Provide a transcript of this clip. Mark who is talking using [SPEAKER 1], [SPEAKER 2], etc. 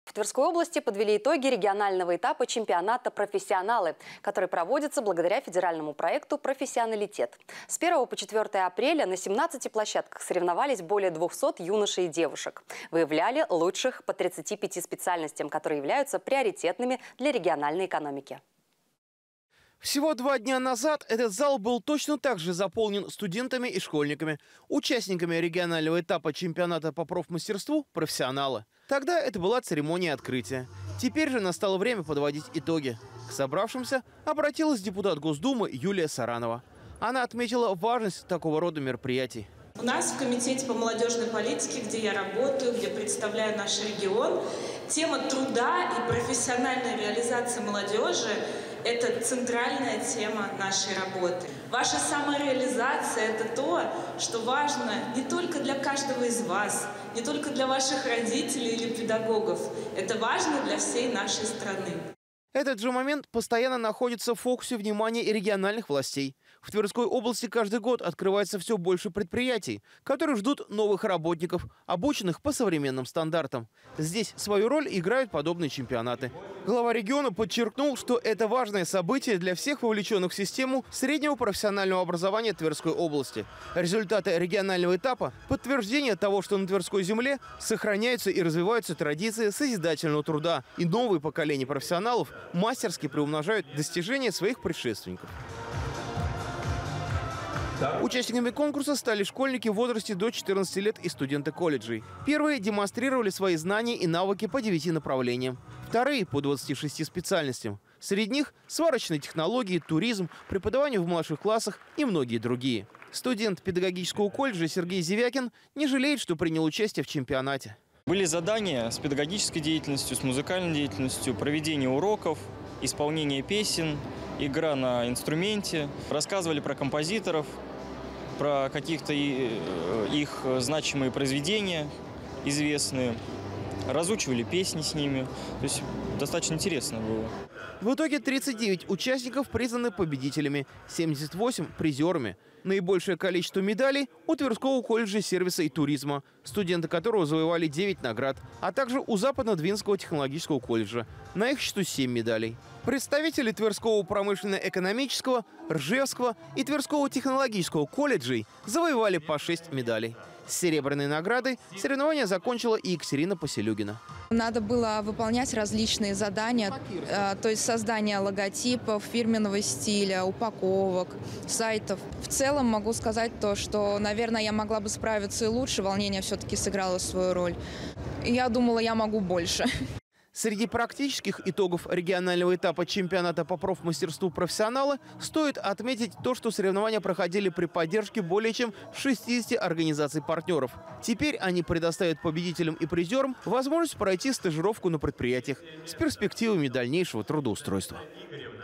[SPEAKER 1] В Тверской области подвели итоги регионального этапа чемпионата «Профессионалы», который проводится благодаря федеральному проекту «Профессионалитет». С 1 по 4 апреля на 17 площадках соревновались более 200 юношей и девушек. Выявляли лучших по 35 специальностям, которые являются приоритетными для региональной экономики.
[SPEAKER 2] Всего 2 дня назад этот зал был точно так же заполнен студентами и школьниками, участниками регионального этапа чемпионата по профмастерству «Профессионалы». Тогда это была церемония открытия. Теперь же настало время подводить итоги. К собравшимся обратилась депутат Госдумы Юлия Саранова. Она отметила важность такого рода мероприятий.
[SPEAKER 3] У нас в Комитете по молодежной политике, где я работаю, где представляю наш регион, тема труда и профессиональной реализации молодежи – это центральная тема нашей работы. Ваша самореализация – это то, что важно не только для каждого из вас, не только для ваших родителей или педагогов. Это важно для всей нашей страны.
[SPEAKER 2] Этот же момент постоянно находится в фокусе внимания и региональных властей. В Тверской области каждый год открывается все больше предприятий, которые ждут новых работников, обученных по современным стандартам. Здесь свою роль играют подобные чемпионаты. Глава региона подчеркнул, что это важное событие для всех вовлеченных в систему среднего профессионального образования Тверской области. Результаты регионального этапа – подтверждение того, что на Тверской земле сохраняются и развиваются традиции созидательного труда, и новые поколения профессионалов мастерски приумножают достижения своих предшественников. Участниками конкурса стали школьники в возрасте до 14 лет и студенты колледжей. Первые демонстрировали свои знания и навыки по 9 направлениям. Вторые – по 26 специальностям. Среди них сварочные технологии, туризм, преподавание в младших классах и многие другие. Студент педагогического колледжа Сергей Зевякин не жалеет, что принял участие в чемпионате.
[SPEAKER 4] Были задания с педагогической деятельностью, с музыкальной деятельностью, проведение уроков, исполнение песен, игра на инструменте. Рассказывали про композиторов, про каких-то их значимые произведения известные. Разучивали песни с ними. То есть достаточно интересно было.
[SPEAKER 2] В итоге 39 участников признаны победителями, 78 – призерами. Наибольшее количество медалей у Тверского колледжа сервиса и туризма, студенты которого завоевали 9 наград, а также у Западно-Двинского технологического колледжа. На их счету 7 медалей. Представители Тверского промышленно-экономического, Ржевского и Тверского технологического колледжей завоевали по 6 медалей. С серебряной наградой соревнования закончила и Екатерина Поселюгина.
[SPEAKER 5] Надо было выполнять различные задания, то есть создание логотипов, фирменного стиля, упаковок, сайтов. В целом могу сказать то, что, наверное, я могла бы справиться и лучше. Волнение все-таки сыграло свою роль. Я думала, я могу больше.
[SPEAKER 2] Среди практических итогов регионального этапа чемпионата по профмастерству «Профессионалы» стоит отметить то, что соревнования проходили при поддержке более чем 60 организаций-партнеров. Теперь они предоставят победителям и призерам возможность пройти стажировку на предприятиях с перспективами дальнейшего трудоустройства.